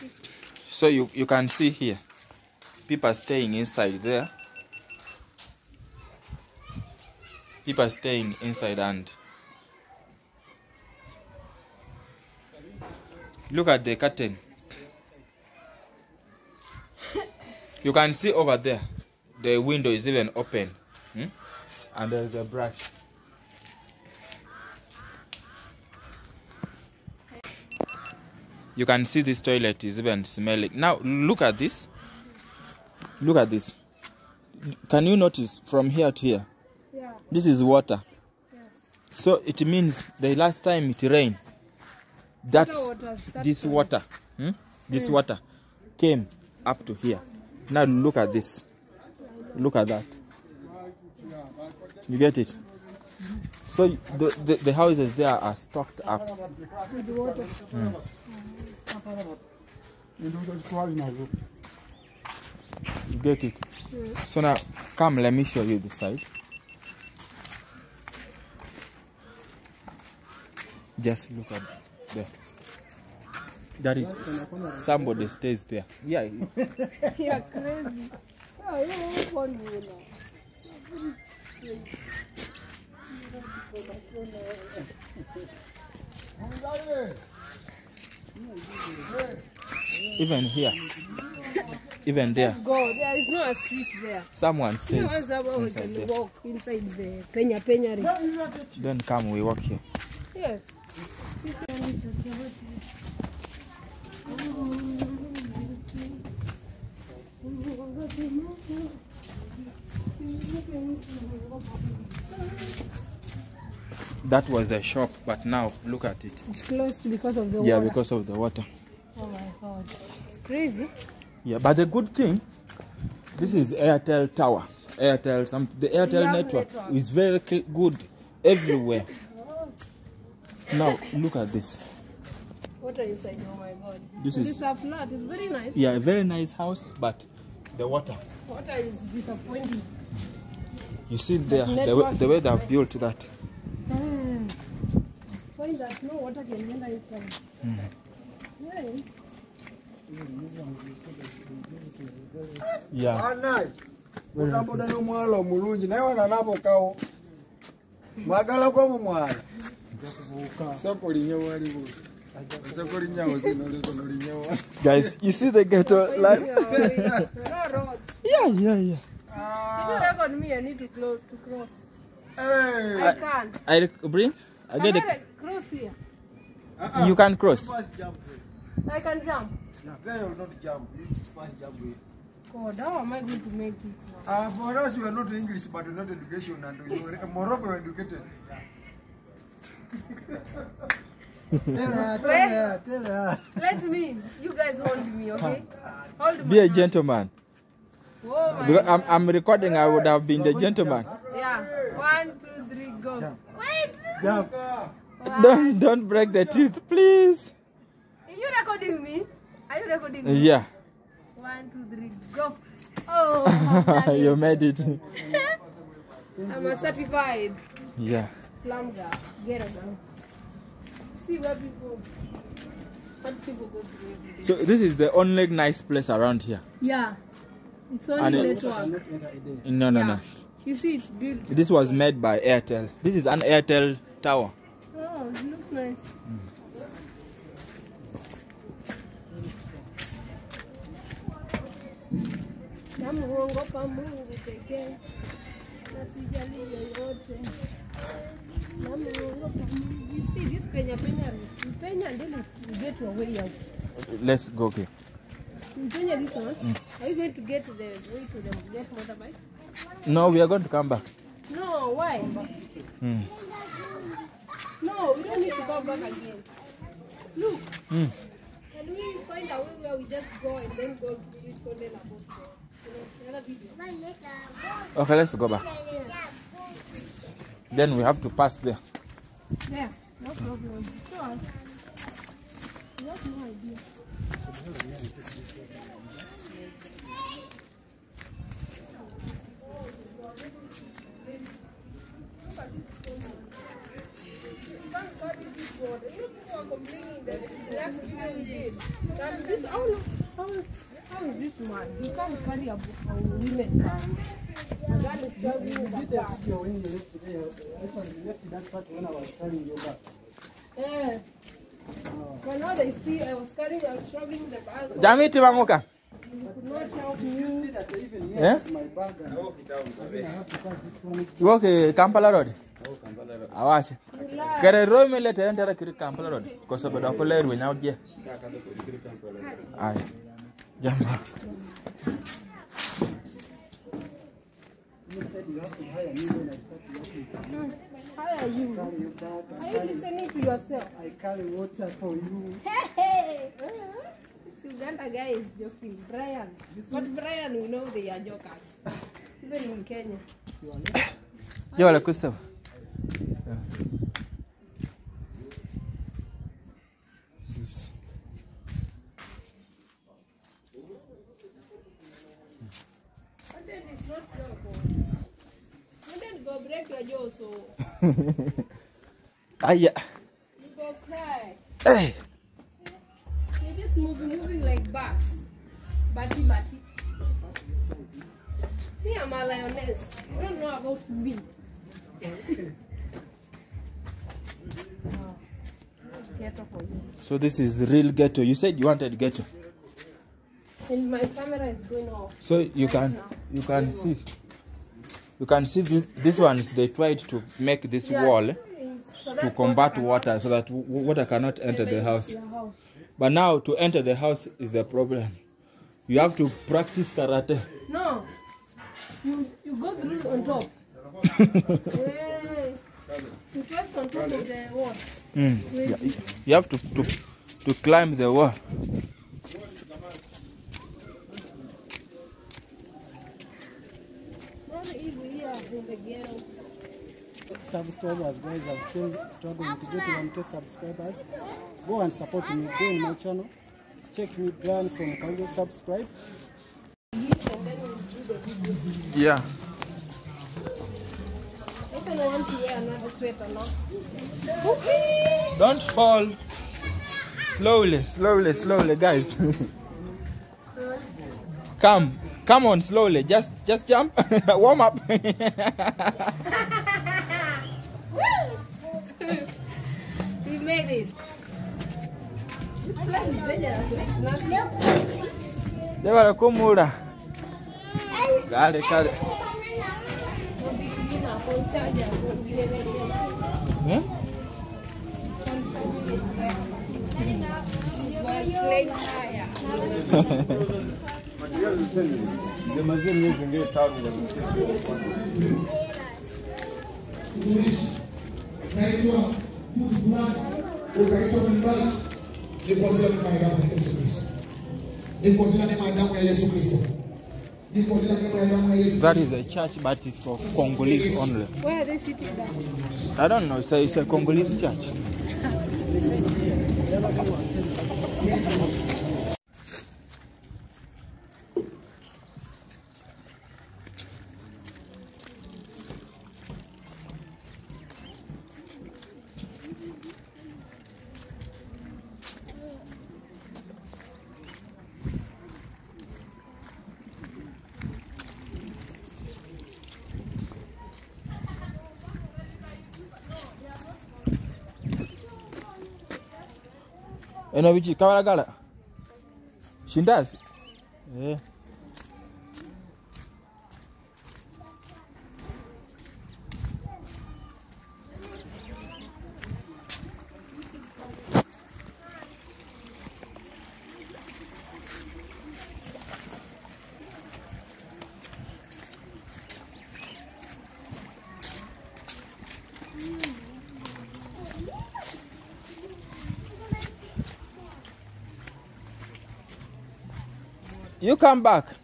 So you can see here, people staying inside there. People staying inside, and look at the curtain. You can see over there, the window is even open. And there's a brush. You can see this toilet is even smelling. Now look at this. Look at this. Can you notice from here to here? Yeah. This is water. Yes. So it means the last time it rained, this water came up to here. Now look at this. Look at that. You get it? So the houses there are stocked up. With water. You get it? So now come, let me show you this side. Just look at there. That is somebody stays there. Yeah. You're crazy. Oh, you won't want me. Even here. Even there. Let's go. There is no street there. Someone stays. We can walk inside the Penya. Then come, we walk here. Yes. That was a shop, but now look at it. It's closed because of the water. Yeah, because of the water. Oh my God. It's crazy. Yeah, but the good thing, this is Airtel tower. The Airtel network is very good everywhere. Now look at this. Water inside. Oh my God. This is a flat. It's very nice. Yeah, a very nice house, but the water. Water is disappointing. You see there, the way they have built that. Find that no water can enter inside. Yeah. Utamuda no mwalo mulungi naye wananabo kawo. Mwagala kwa mwala. Soko linyo waliwo. Soko linyo zino linyo. Guys, you see the ghetto life? No road. Yeah. Did you record me? I need to cross. Hey. I can't. I bring? I get it. Cross here. You can cross. I can jump. No, there you will not jump. You first jump. God, how am I going to make it? For us, we are not English, but we're not education, and we are Morocco educated. Tell her. Let me. You guys hold me, okay? Hold me. Be a gentleman. Oh my Because God. I'm recording, I would have been the gentleman. Yeah. 1, 2, 3, go. Jump. Wait. Jump. Don't break the teeth, please. Are you recording me? Are you recording me? Yeah. 1, 2, 3, go. Oh, You made it. I'm a certified Yeah. slum girl. Ghetto girl. See what people go through every day. So this is the only nice place around here. Yeah. It's only network. No. You see, it's built. This was made by Airtel. This is an Airtel tower. Oh, it looks nice. You see, this Penya and then we get to a way out. Let's go here. Penya this one. Are you going to get the way to the get motorbike? No, we are going to come back. No, why? No, we don't need to come back again. Look. Can we find a way where we just go and then go to reach content about the other video? Okay, let's go back. Then we have to pass there. Yeah, no problem. Sure. You have no idea. Complaining that last video we did, that this How is this man? He can't carry a women bag. A girl is struggling with a bag. When I was carrying your bag. Yeah. But now they see I was struggling with the bag. Jamiti Wangoka. You could not help me. See that I even Yeah? my bag and I have to cut this one. You walk Kampala Road? I watch. You lie. Get a room and let her enter Kampala Road. Because of the Apollo will now get. Aye. Jamba. You said you have to hire me when I start working. How are you? Carry your bag. Are you listening to yourself? I carry water for you. Hey! This Uganda guy is joking. Brian. But Brian, we know they are jokers. Even in Kenya. You are a Christopher. Content is not joke. Content go break your jaw, so Aye. you go cry. Hey. You're just moving like bats. Batty. Me, I'm a lioness. You don't know about me. Ghetto for you. So this is real ghetto. You said you wanted ghetto. And my camera is going off. So you can see. You can see these ones. They tried to make this wall So to that combat water, so that water cannot enter the house. your house. But now to enter the house is the problem. You have to practice karate. No. You go through on top. Hey. You first on top of the wall. Yeah, you have to climb the wall. Not easy here in the ghetto. Subscribers, guys, I'm still struggling to get 1K subscribers. Go and support me. Go on my channel. Check me down from Congo. Subscribe. And then we'll do the video. Yeah. I don't want to wear another sweater now. Don't fall. Slowly, guys. Come on, slowly. Just jump. Warm up. We made it. This place is dangerous like nothing. They were kumura. Kale. One big cleaner, one charger, one Hmm? plate tire. Naitwa mtu fulani ukaitwa mbasi, ni kwa jina la damu ya Yesu Kristo, ni kwa jina la damu ya Yesu Kristo, ni kwa jina la damu ya Yesu. That is a church, but it's for Congolese only. Where are they sitting down? I don't know. It's a Congolese church. Eno bichi kawaragala. Shindazi. Yeah. You come back.